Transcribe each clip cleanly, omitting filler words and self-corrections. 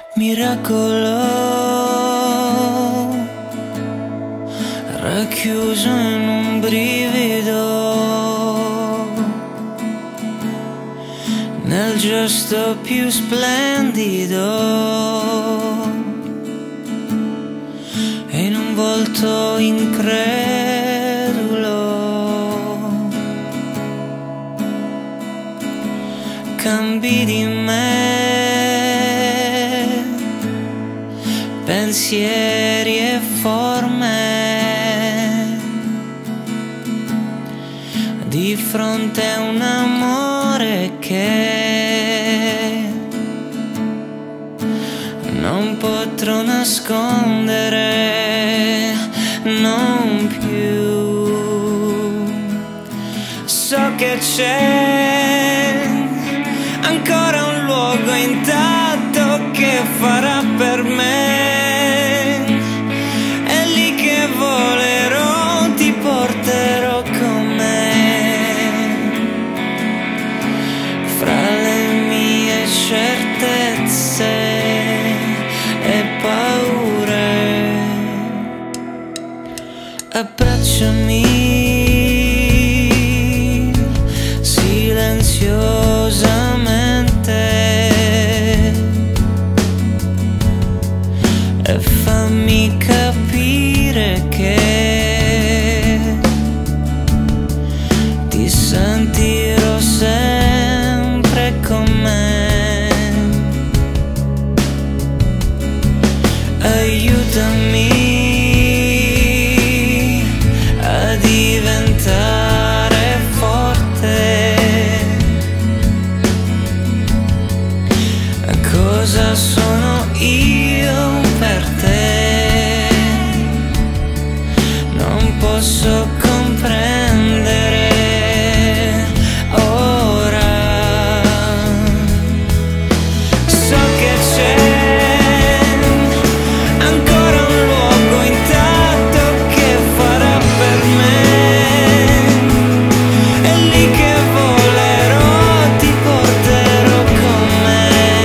Miracolo racchiuso in un brivido, nel gesto più splendido e in un volto incredulo. Cambi di me, pensieri e forme, di fronte a un amore che non potrò nascondere, non più. So che c'è ancora un luogo intatto che farà per me, è lì che volerò, ti porterò con me, fra le mie certezze e paure. Abbracciami silenziosamente e fammi capire che ti sentirò sempre con me. Aiutami a diventare forte. Cosa sono io per te? Non posso comprendere ora. So che c'è ancora un luogo intatto che farà per me, è lì che volerò, ti porterò con me.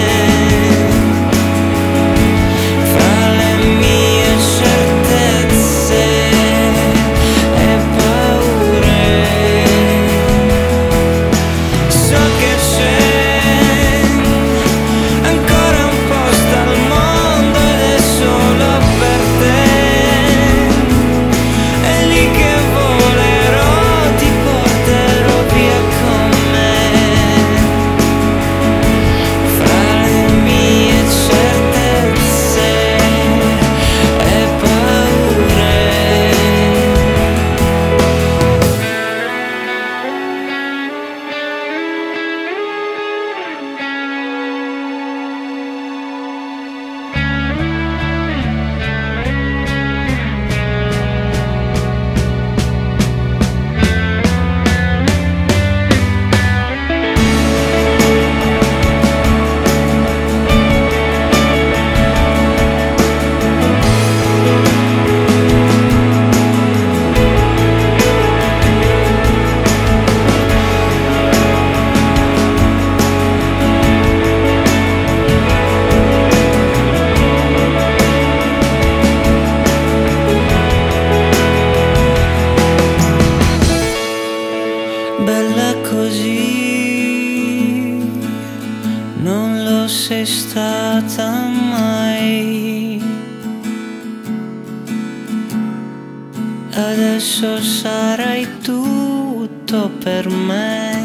Bella così non lo sei stata mai. Adesso sarai tutto per me.